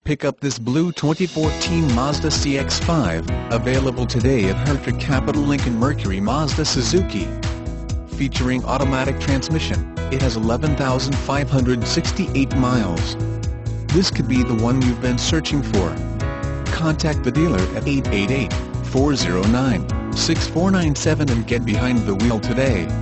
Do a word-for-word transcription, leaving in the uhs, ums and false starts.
Pick up this blue twenty fourteen Mazda C X five, available today at Hertrich Capital Lincoln Mercury Mazda Suzuki. Featuring automatic transmission, it has eleven thousand five hundred sixty-eight miles. This could be the one you've been searching for. Contact the dealer at eight eight eight, four zero nine, six four nine seven and get behind the wheel today.